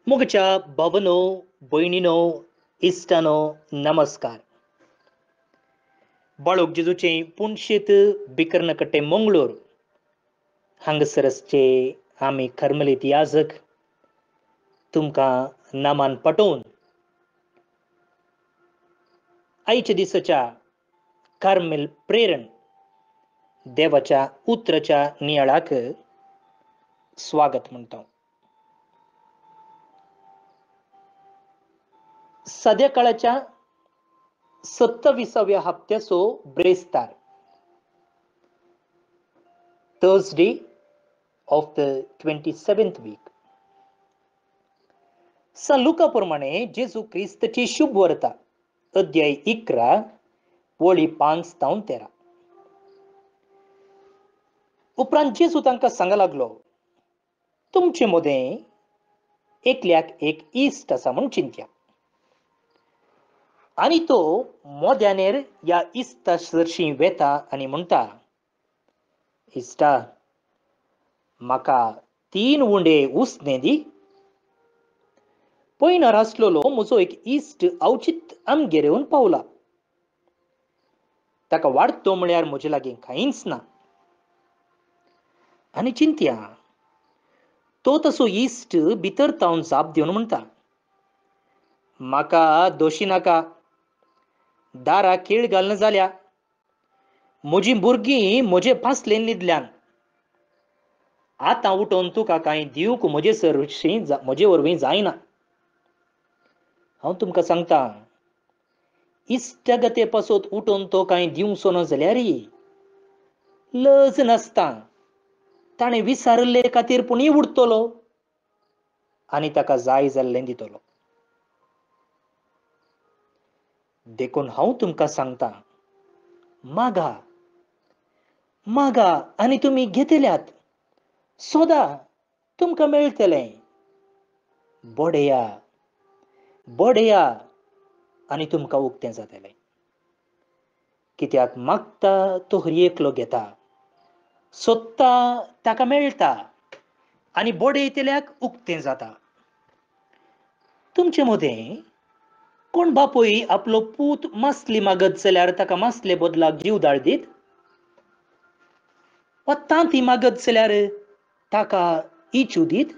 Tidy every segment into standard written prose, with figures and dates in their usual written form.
मोगच्या भावनो भयणीनो इश्टानो नमस्कार. बाळोक जेजूचे पुणशेत बिकर्णकट्टे मंगळूर हांगसरसचे आमी कर्मलीत याजक तुमकां नामान पटोवन आयच्या दिसाच्या कार्मेल प्रेरण देवाच्या उतराच्या नियाळाक स्वागत म्हणटा. सध्या काळाच्या 27व्या हप्त्याचो ब्रेस्तार थर्सडे ऑफ द 27th वीक. लुका प्रमाणे जेजू क्रिस्ताची शुभ वार्ता अध्याय 11 वळी 5 ते 13. उपरांत जेजू तांकां सांगा लागलो, तुमचे मदें एकल्याक एक इश्ट आसा म्हूण चिंत्या, आनी तो मोद्यानेर ह्या इश्टा सरशी वेता आनी म्हणटा, इश्टा, म्हाका 3 उंडे उसने दी. पयणार आसलेलो म्हजो एक इश्ट अवचित आमगेर येवन पावला. ताका वाडतो म्हळ्यार म्हजे लागीं कांयच ना. आनी चिंत्या, तो तसो इश्ट भितर तावन जाप दिवन म्हणटा, म्हाका दोशी नाका, दारा खेळ घालना जाल्या, म्हजीं भुरगीं म्हजे फासलेन न्हिदल्यान. आतां उठोन तुका कांय दिवंक म्हजे वरवीं जायना. हांव तुमकां सांगता, इश्टागते पासत उठोन तो कांय दिवंचो ना जाल्यार लज नासता, ताणें विसारले खातीर पुणी उठतलो आनी ताका जाय जाल्लें दितलो. देखून हांव तुमकां सांगता, मागा मागा आनी तुमी घेतल्यात, सोदा तुमकां मेळटलें. बोडया बोडया आनी तुमकां उक्तें जातलें. कित्याक मागता तो हरी एकलो घेता, सोदता ताका मेळटा, आनी बोडयतल्याक उक्तें जाता. तुमचे मदें कोण बापूय आपलो पूत मासली मागत जाल्यार ताका मासले बदलाक जीव धाडदीत? वा तांती मागत जाल्यार ताका इचू दीत?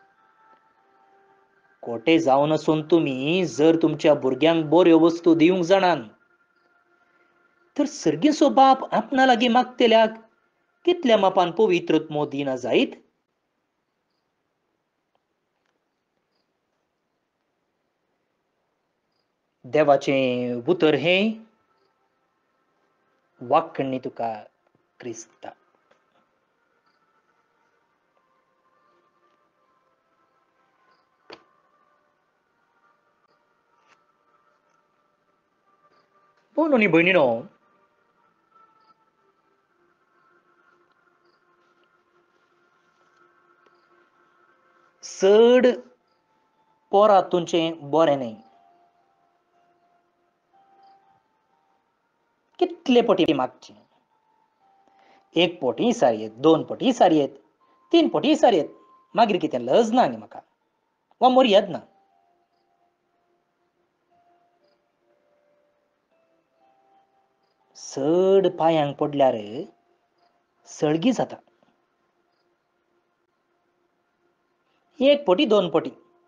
खोटे जावन आसून तुमी जर तुमच्या भुरग्यांक बऱ्यो वस्तू दिवंक जाणान, तर सर्गेचो बाप आपणा लागीं मागतल्याक कितल्या मापान पवित्रत्व दिना जायत? देवाचें उतर हें वाक्कणी तुका क्रिस्ता. भावांनो आनी भयणीनो, चड पोरां तुमचें बरें न्हय. कितले पटी मागचें? 1 पटी सारयेत, 2 पटी सारयेत, 3 पटी सारयेत. मागीर कितें लज ना न्ही म्हाका, वा मर्याद ना? चड पांयांक पडल्यार सळगी जाता. 1 पटी 2 पटी.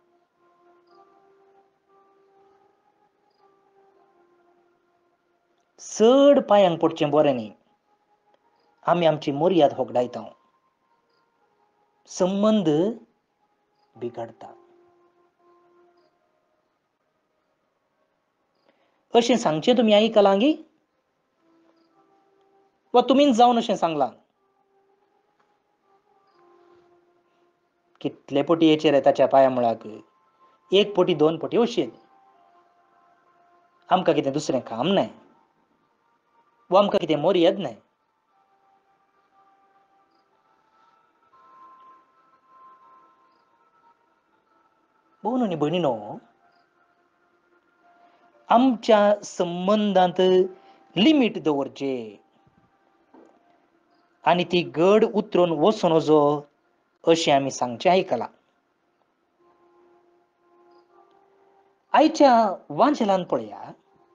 चड पांयांक पडचें बरें न्ही. आमी आमची मर्याद होगडायता, संबंद बिगडटा. अशें सांगचें तुमी आयकलां गी? वा तुमीच जावन अशें सांगलां? कितले पटी येचेर येताच्या पांया मुळाक 1 पटी 2 पटी अशें. आमकां कितें दुसरें काम नाय? वा आमकां कितें मर्याद नाय? भावांनो आनी भयणीनो, आमच्या संबंदांत लिमीट दवरचें आनी ती घड उतरून वचून वचो अशें आमी सांगचें आयकलां. आईच्या वांझलान पळया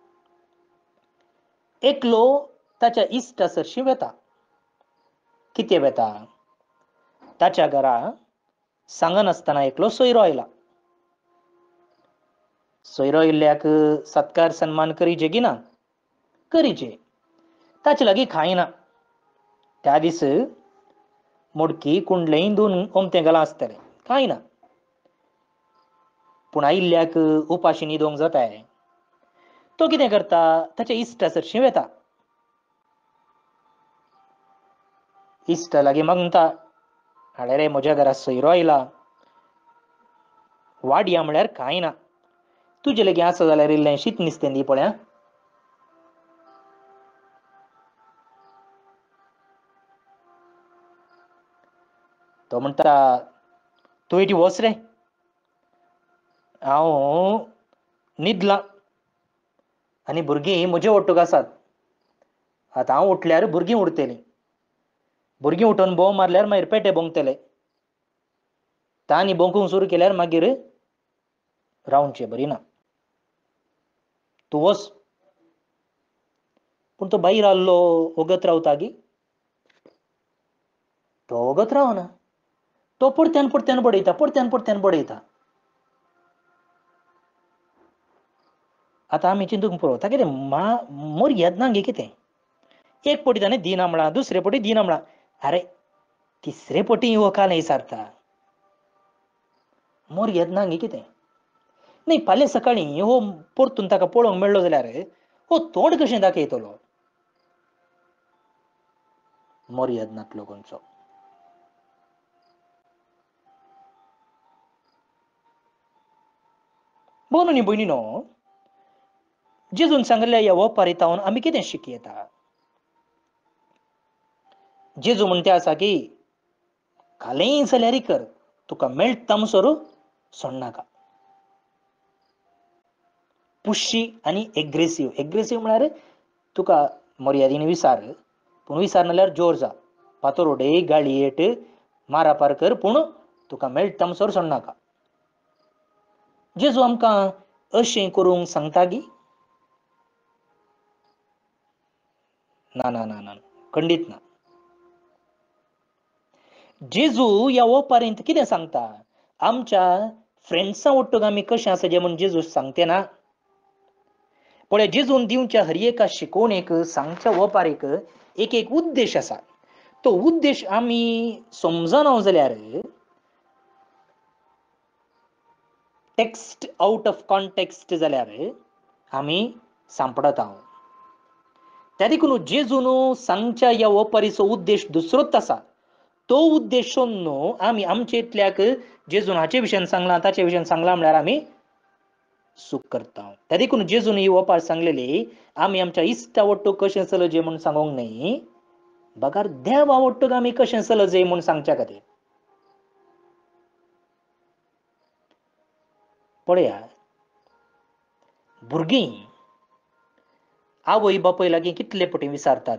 एकलो ताच्या इश्टा सरशी वेता. किती वेता? ताच्या घरा सांगन असताना एकलो सोयरो आयला. सोयरो इल्ल्याक सत्कार सन्मान करीचे की ना? करीचे. ताचे लागीं खायना. त्या दीस मोडकी कुंडलें दोन ओमतें घाला आसतलें. खायना. पूण आयिल्ल्याक उपाशी न्हिदोंक जाताय. तो कितें करता? ताच्या इश्टा सरशी वेता. इश्टा लागीं मागता, हाडे रे म्हज्या घरा सोयरो आयला. वाडया म्हळ्यार कांय ना. तुजे लागीं आसा जाल्यार इल्लें शीत नुस्तें दी पळया. तो म्हणटा, तूं इटी वच रे, हांव न्हिदलां आनी भुरगीं म्हजे ओट्टूक आसात. आतां हांव उठल्यार भुरगीं उठतलीं. भुरगीं उठोन बोव मारल्यार मागीर पेटे भोंकतले. तांणी भोंकूंक सुरू केल्यार मागीर रावनचें बरी ना. तूं वच. पूण तो भायर आल्लो वगत रावता गी. तो वगत रावना. तो परत्यान परत्यान बडयता, परत्यान परत्यान बडयता. आतां आमी चिंतूंक पळोवता कितें मर्याद ना गे कितें. एक पटी ताणें दिना म्हणलां, दुसरे पटी दिना म्हणलां. आरे तिसरे पटी व्हंकालें इसारता. मर्याद ना गे कितें. न्ही फाल्यां सकाळीं हो परतून ताका पळोवंक मेळ्ळो जाल्यार हो तोंड कशें दाखयतलो? मर्याद नातलो खंयचो. भोवन आनी भयणीनो, जेजून सांगिल्ल्या ह्या ओपारीतावन आमी कितें शिकी येता? जेजू म्हणटा तें आसा की कालेय जाल्यार कर, तुका मेळटा म्हणसर सोडनाका. पुशी आनी एग्रेसीव. एग्रेसीव म्हळ्यार तुका मर्यादेन विचार, पूण विचार नाल्यार जोर जा. फातर उडय, गाळयेट, मारापार कर, पूण तुका मेळटा म्हणसर सोडनाका. जेजू आमकां अशें करूंक सांगता गी? ना ना ना ना, खंडीत ना. जेजू ह्या ओपारींत कितें सांगता? आमच्या फ्रेंड्सां ओट्टूक आमी कशें आसचें म्हूण जेजू सांगते ना. पळय, जेजून दिवच्या हर एका शिकोवणेक, सांगच्या ओपारेक एक एक उद्देश आसा. तो उद्देश आमी समजना जाल्यार टेक्स्ट आउट ऑफ कॉन्टेक्स्ट जाल्यार आमी सांपडत आहोत. त्या देखून जेजून सांगच्या ह्या ओपारीचो उद्देश दुसरोच आसा. तो उद्देश न्हू आमी आमचे इतल्याक जेजून हाचे विशयान सांगलां, ताचे विशयान सांगलां म्हळ्यार आमी चूक करता. त्या देखून जेजून ही ओपार सांगलेली आमी आमच्या इश्टा ओट्टूक कशें चलचें म्हूण सांगोंक न्हय, बगर देवा ओट्टूक आमी कशें चलचें म्हूण सांगच्या खातीर. पळया, भुरगीं आवय बापय लागीं कितले पटी विचारतात.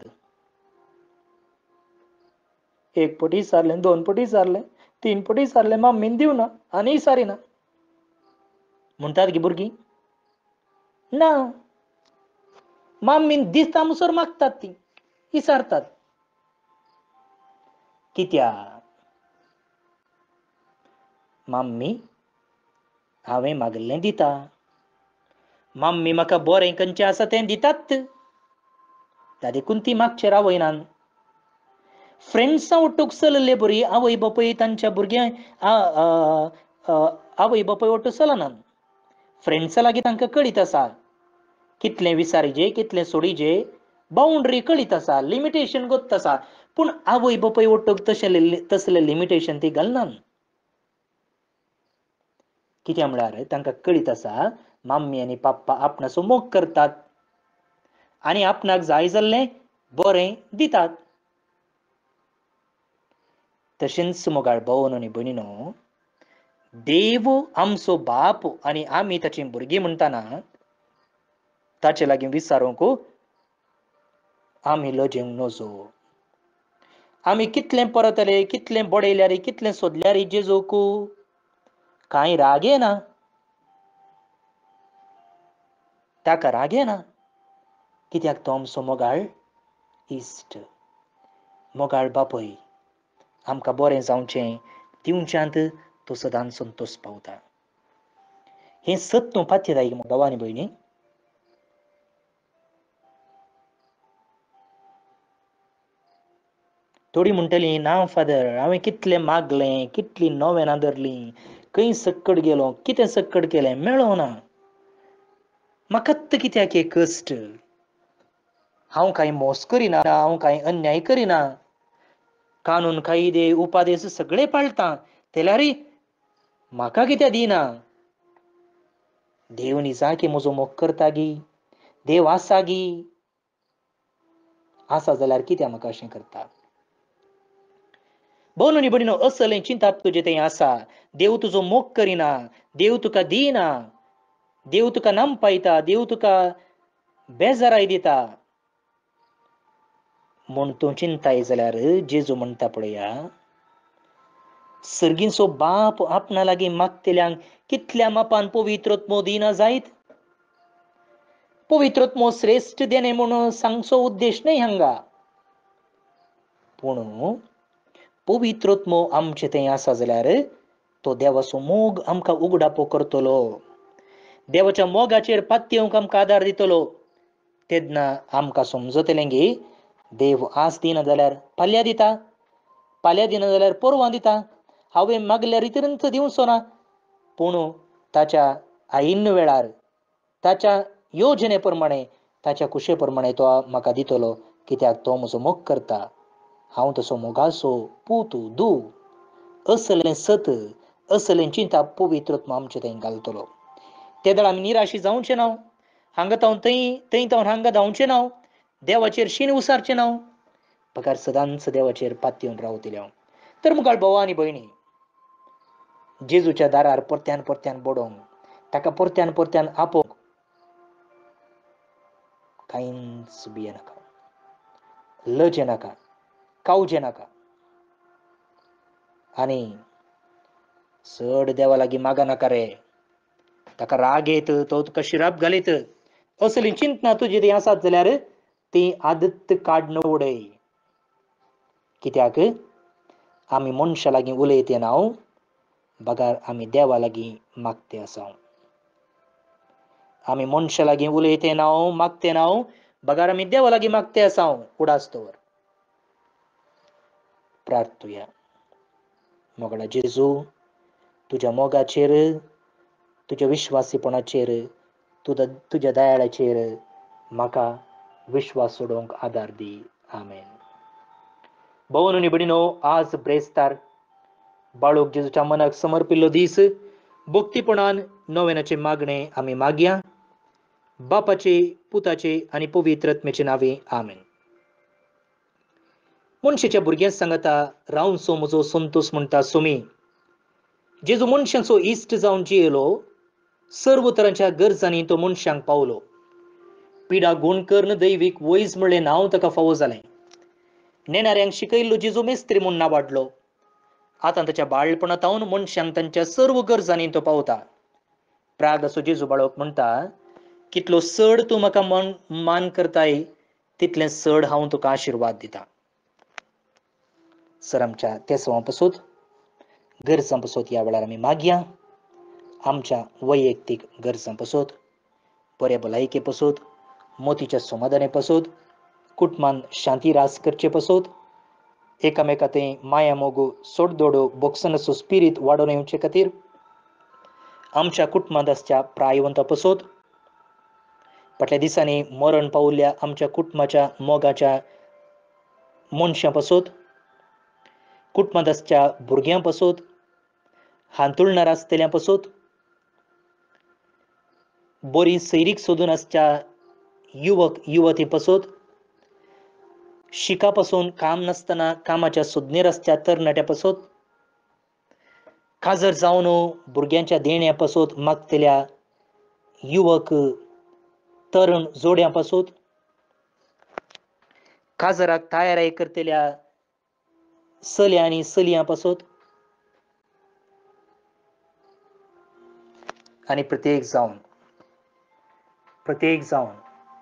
एक पटी विचारलें, दोन पटी विचारलें, तीन पटी विचारलें, मम्मीन दिवना आनी विचारिना म्हणटात गी भुरगीं. ना, मम्मीन दिता म्हणसर मागतात ती, विचारतात. कित्याक? मम्मी हांवें मागिल्लें दिता. मम्मी म्हाका बरें खंयचें आसा तें दितात. त्या देखून ती मागचे रावयनात. फ्रेंड्सां ओट्टूक चलले बरी आवय बापय तांच्या भुरग्यांक आवय बापय ओट्टू चलनात. फ्रेंड्सां लागीं तांकां कळीत आसा कितलें विचारचें, कितलें सोडिचें. बाउंड्री कळीत आसा, लिमिटेशन गोत्त आसा. पूण आवय बापय ओट्टूक तसलें लिमिटेशन ती घालनात. कित्याक म्हळ्यार तांकां कळीत आसा मम्मी आनी पप्पा आपणाचो मोग करतात आनी आपणाक जाय जाल्लें बरें दितात. तशेंच मोगाळ भावन आनी भयणीनो, देव आमचो बाप आनी आमी ताची भुरगीं म्हणटाना ताचे लागीं विचारूंक आमी लजेंक नजो. आमी कितलें परतले, कितलें बडयल्यार, कितलें सोदल्यार जेजूक कांय राग येना. ताका राग येना, कित्याक तो आमचो मोगाळ इश्ट. मोगाळ बापूय आमकां बरें जावचें दिवच्यांत तो सदांच संतोश पावता. हें सत न्हू पाथ्यदायी भावा आनी भयणी. थोडीं म्हणटलीं ना फादर, हांवें कितलें मागलें, कितलीं नोवेनां धरलीं, खंय सक्कड गेलो, कितें सक्कड केलें, मेळ्ळो ना. म्हाकात कित्याक हे कश्ट? हांव कांय मोस करिना, हांव कांय अन्याय करिना, कानून कायदे उपादेश सगळे पाळटां, तेल्यारय म्हाका कित्याक दिना? देव निजा की म्हजो मोग करता गी, देव आसा गी, आसा जाल्यार कित्याक म्हाका अशें करता? भोवन आनी भयणीनो, असलें चिंतप तुजें थंय आसा. देव तुजो मोग करिना, देव तुका दिना, देव तुका नांपायता, देव तुका बेजाराय दिता म्हूण तूं चिंताय जाल्यार जेजू म्हणटा पळया, सर्गीचो बाप आपणा लागीं मागतल्यांक कितल्या मापान पवित्रत्व दिना जायत? पवित्रत्व श्रेश्ठ देणे म्हणून सांगचो उद्देश न्हय हांगा, पूण पवित्रत्व आमचे थंय आसा जाल्यार तो देवाचो मोग आमकां उगडापो करतलो, देवाच्या मोगाचेर पातयेवंक आमकां आदार दितलो. तेन्ना आमकां समजतलें गे, देव आज दिना जाल्यार फाल्यां दिता, फाल्यां दिना जाल्यार परवां दिता. हांवें मागल्या रितीनच दिवचो ना, पूण ताच्या आईन वेळार, ताच्या योजने प्रमाणे, ताच्या कुशे प्रमाणे तो म्हाका दितलो, कित्याक तो म्हजो मोग करता. हांव तसो मोगाचो पूत धूव, असलें सत, असलें चिंतप पवित्रत्व आमचे थंय घालतलो. ते दाळ आमी निराशी जावचें ना, हांगा तावन थंय तावन हांगा धांवचें ना, देवाचेर शीण उसारचें ना, पगार सदांच देवाचेर पातयेवन रावतले हांव. तर मुखार भावा आनी भयणी, जेजूच्या दारार परत्यान परत्यान बडोवंक, ताका परत्यान परत्यान आपोवंक कांयच भियेनाका, लजे नाका, कावजे नाका. आनी चड देवा लागीं मागा नाका रे, ताका राग येत, तो तुका शिराप घालीत. असलीं चिंतनां तुजी थंय आसात जाल्यार ती आदत काडून उडय. कित्याक आमी मनशा लागीं उलयते नाव, बगार आमी देवा लागीं मागते आसा. आमी मनशा लागीं उलयते नाव, मागते नाव, बगार आमी देवा लागीं मागते आसा. उडास्तोवर प्रार्थुया. मोगडा जेजू, तुज्या मोगाचेर, तुज्या विश्वासीपणाचेर, तुज्या दयाळाचेर म्हाका विश्वास सोडोवंक आदार दी. आमेन. भोवन आनी भयणीनो, आज ब्रेस्तार बाळूक जेजूच्या मनाक समर्पिल्लो दीस, भक्तीपणान नोवेनाचे मागणे आमी मागया. बापाचे, पुताचे आनी पवित्रात्म्याचे नांवे. आमेन. मनशाच्या भुरग्यां सांगता, रावचो म्हजो संतोष म्हणटा सुमी. जेजू मनशांचो इश्ट जावन जियेलो, सर्व तरांच्या गरजांनी तो मनशांक पावलो. पिडा गुण कर्ण दैवीक वैज म्हणलें नांव ताका फावो जालें. नेणाऱ्यांक शिकयल्लो जेजू मेस्त्री म्हूण नांवाडलो. आतां ताच्या बाळपणांतावन मनशांक तांच्या सर्व गरजांनी तो पावता. प्राग असो जेजू बाळक म्हणटा, कितलो चड तूं म्हाका मान करताय, तितलें चड हांव तुका आशिर्वाद दिता. सर आमच्या तेसवां पसोत, गरजां पसोत ह्या वेळार आमी मागया. आमच्या वैयक्तीक गरजां पसोत, बरे भलायके पसोत, मोतीच्या समाधाने पसोत, कुटुंबान शांती रास करचे पसोत, एकामेका थंय माया मोगू सोडदोडो बोगसनाचो स्पिरीट वाडोवन येवचे खातीर, आमच्या कुटुंबांत आसच्या प्रायवंतां पसोत, फाटल्या दिसांनी मरण पावल्ल्या आमच्या कुटुंबाच्या मोगाच्या मनशां पसोत, कुटुंबांत आसच्या भुरग्यां पसोत, हांतुळणार आसतल्यां पसोत, बरी सैरीक सोदून आसच्या युवक युवती पसोत, शिका पासून काम नासतना कामाच्या सोदणेर आसच्या तरणाट्या पसोत, काजर जावन भुरग्यांच्या देण्या पसोत मागतल्या युवक तरण जोड्यां पसोत, काजराक तयाराय करतल्या चल्या आनी चलयां पसोत, आनी प्रत्येक जावन प्रत्येक जावन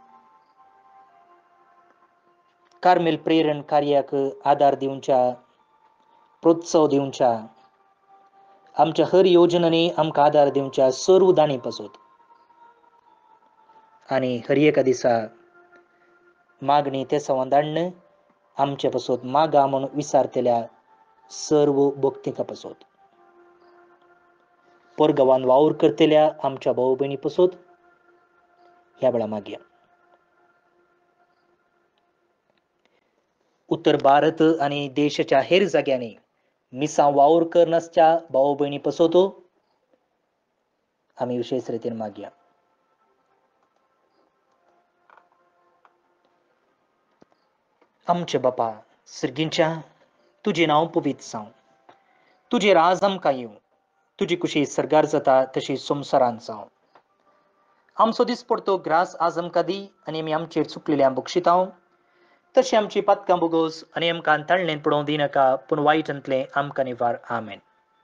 कार्मेल प्रेरण कार्याक आदार दिवच्या, प्रोत्साह दिवच्या, आमच्या हर योजनांनी आमकां आदार दिवच्या सर्व दाणी पासत आणि हर एका दिसा मागणी ते संवादान आमच्या पासत मागा म्हणून विचारतल्या सर्व भक्तीका पासत परगावान वावर करतल्या आमच्या भाऊ बहिणी पासत ह्या वेळा मागया. उत्तर भारत आणि देशाच्या हेर जाग्यांनी मिसा वावर करनासच्या भाऊ बहिणी पासत आम्ही विशेष रीतीन मागया. आमचे बापा सर्गींच्या, तुझे नाव पवित्र जावं, तुझे राज आमकां येवं, तुजी कुशी सरगार जाता तशी संवसारांत जावं. आमचो दीस पडतो ग्रास आज आमकां दी आनी आमी आमचेर चुकलेल्या बक्षितांव, तशी आमची पातकां बोगोस आनी आमकां ताळणेन पडोवंक दिनाका, पूण वायटांतले आमकां निवार. आमेन.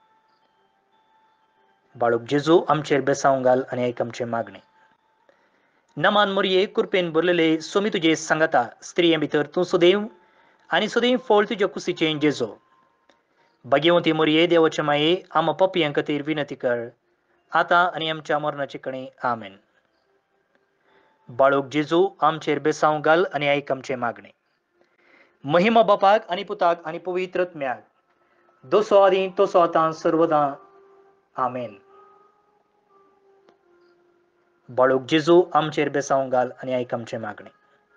बाळूक जेजू आमचेर बेसांव घाल आनी आयक आमचे मागणे. नमान मोरये कृपेन भरलेले सोमी तुजे सांगता, स्त्रिये भितर तूं सुदैव आनी सुदैव फळ तुज्या कुशीचें जेजो. भाग्यवंती मोरये देवाचे माये, आम पापयां खातीर विनंती कर, आतां आनी आमच्या मरणाचे कणे. आमेन. बाळूक जेजू आमचेर बेसांव घाल आनी आयक आमचे मागणे. महिमा बापाक आनी पुताक आनी पवित्र आत्म्याक, दोसो आदी तसो आतां सर्वदां. आमेन. बाळूक जेजू आमचेर बेसांव घाल आनी आयक आमचे मागणे.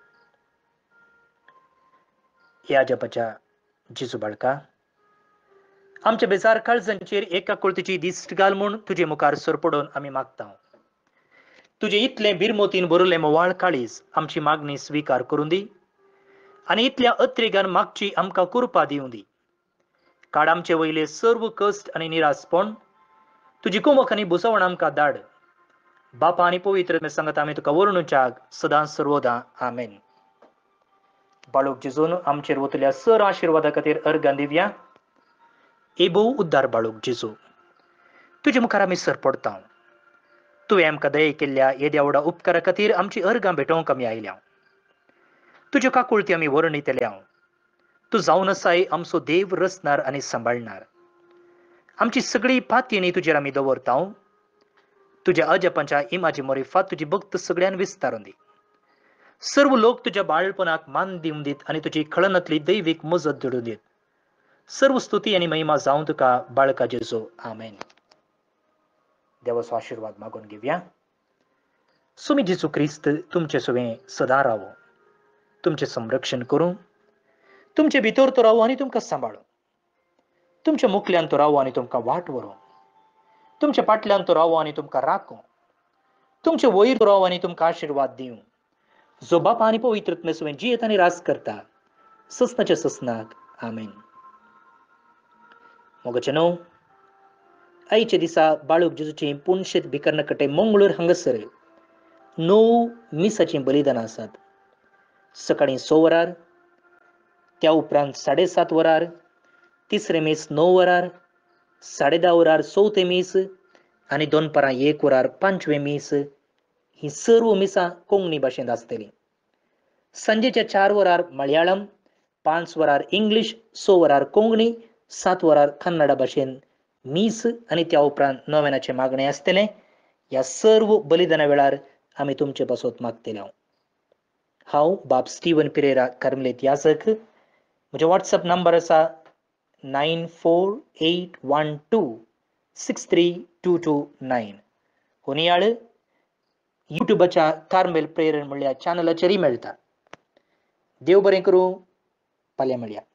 ह्या जपाच्या जेजू बाळका, आमच्या बेजार काळजांचेर एका कुळतीची दिश्ट घाल म्हूण तुजे मुखार सरपडोवन आमी मागता. तुजे इतलें बिरमोतीन भरलें मोवाळ काळीज आमची मागणी स्विकार करून दी आनी इतल्या अत्रेगान मागची आमकां कृपा दिवं दी. काड आमचे वयले सर्व कश्ट आनी निरासपण, तुजी कुमक आनी बुजवण आमकां धाड. बापा आनी पवित्र सांगत आमी तुका वर्णुच्याक सदां सर्वदां. आमेन. बाळूक जेजून आमचेर वतल्या सर आशिर्वादा खातीर अर्गां दिवया. एबो उद्दार बाळूक जेजू, तुजे मुखार आमी सरपडटा. तुवें आमकां दये केल्ल्या येद्या उपकारा खातीर आमची अर्गां भेटोवंक आमी आयल्या. तुज्यो काकुळटी आमी वर्णितल्या. तूं जावन आसाय आमचो देव रचणार आनी सांबाळणार. आमची सगळी पातयेणी तुजेर आमी दवरता. तुज्या अजपांच्या इमाजी मोरिफात तुजी भक्त सगळ्यान विस्तारून दी. सर्व लोक तुज्या बाळपणाक मान दिवन दीत आनी तुजी खळनांतली दैवीक मजत घडून दीत. सर्व स्तुती आनी महिमा जावं तुका बाळका जेजू. आमेन. देवाचो आशिर्वाद मागून घेवया. सुमी जेजू क्रिस्त तुमचे सुवें सदां रावो, तुमचे संरक्षण करूं, तुमचे भितर तो रावो आनी तुमकां सांबाळूं, तुमच्या मुखल्यान तो रावो आनी तुमकां वाट व्हरूं, तुमच्या फाटल्यान तो रावो आनी तुमकां राखो, तुमचे वयर तो रावो आनी तुमकां आशिर्वाद दिवं. जो बापा आनी पवित्र सुवें जियेत आनी रास करता ससनाच्या ससनाक. आमेन. मोगाचे न्हू, आयच्या दिसा बाळूक जेजूची पुणशेत बिकर्णकटे मंगळूर हांगासर 9 मिसाचीं बलिदानां आसात. सकाळीं 6 वरार, त्या उपरांत 7:30 वरार, तिसरे मीस 9 वरार, 10:30 वरार चवथे मीस आनी दनपारां 1 वरार 5वें मीस. ही सर्व मिसां कोंकणी भाशेंत आसतलीं. सांजेच्या 4 वरार मलयाळम, 5 वरार इंग्लीश, 6 वरार कोंकणी, 7 वरार कन्नडा भाशेन मीस आनी त्या उपरांत नोवेनाचे मागणे आसतलें. ह्या सर्व बलिदाना वेळार आमी तुमचे पासत मागतले. हांव बाब स्टीवन पेरेरा कार्मेलीत याजक. म्हजो WhatsApp नंबर आसा 9481263229. हो नियाळ युट्यूबाच्या कार्मेल प्रेरण म्हणल्या चॅनलाचेरय मेळटा. देव बरें करूं. फाल्यां मेळया.